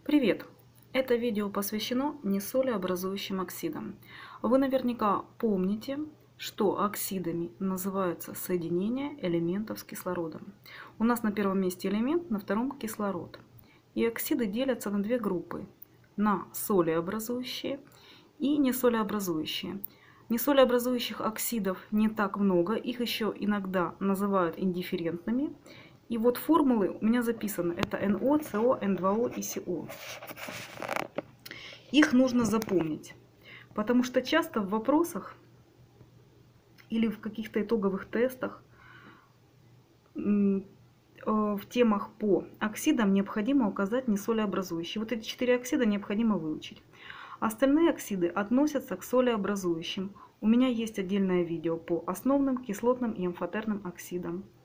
Привет! Это видео посвящено несолеобразующим оксидам. Вы наверняка помните, что оксидами называются соединения элементов с кислородом. У нас на первом месте элемент, на втором кислород. И оксиды делятся на две группы. На солеобразующие и несолеобразующие. Несолеобразующих оксидов не так много, их еще иногда называют индифферентными. И вот формулы у меня записаны. Это NO, CO, N2O и CO. Их нужно запомнить, потому что часто в вопросах или в каких-то итоговых тестах в темах по оксидам необходимо указать несолеобразующие. Вот эти 4 оксида необходимо выучить. Остальные оксиды относятся к солеобразующим. У меня есть отдельное видео по основным кислотным и амфотерным оксидам.